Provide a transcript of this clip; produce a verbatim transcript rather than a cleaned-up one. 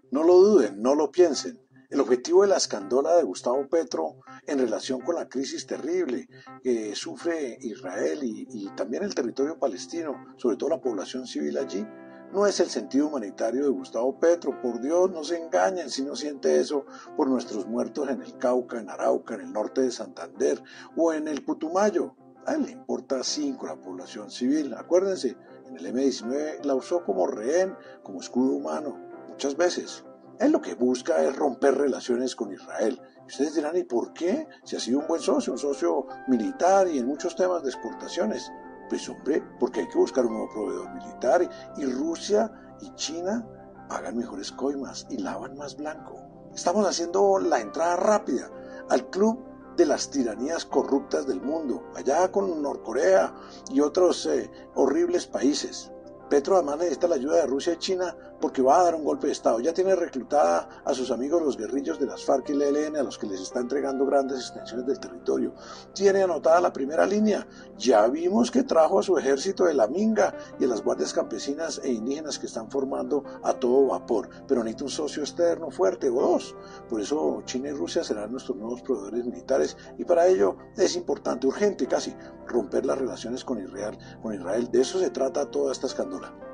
No lo duden, no lo piensen. El objetivo de la escandola de Gustavo Petro en relación con la crisis terrible que sufre Israel y, y también el territorio palestino, sobre todo la población civil allí, no es el sentido humanitario de Gustavo Petro. Por Dios, no se engañen si no siente eso por nuestros muertos en el Cauca, en Arauca, en el norte de Santander o en el Putumayo. A él le importa cinco la población civil. Acuérdense, en el eme diecinueve la usó como rehén, como escudo humano, muchas veces. Él lo que busca es romper relaciones con Israel. Y ustedes dirán, ¿y por qué? Si ha sido un buen socio, un socio militar y en muchos temas de exportaciones. Pues hombre, porque hay que buscar un nuevo proveedor militar y, y Rusia y China pagan mejores coimas y lavan más blanco. Estamos haciendo la entrada rápida al club de las tiranías corruptas del mundo, allá con Norcorea y otros eh, horribles países. Petro además necesita la ayuda de Rusia y China porque va a dar un golpe de Estado. Ya tiene reclutada a sus amigos los guerrillos de las FARC y el E L N, a los que les está entregando grandes extensiones del territorio. Tiene anotada la primera línea. Ya vimos que trajo a su ejército de la Minga y a las guardias campesinas e indígenas que están formando a todo vapor. Pero necesita un socio externo fuerte o dos. Por eso China y Rusia serán nuestros nuevos proveedores militares y para ello es importante, urgente casi, romper las relaciones con Israel. Con Israel. De eso se trata toda esta escándala.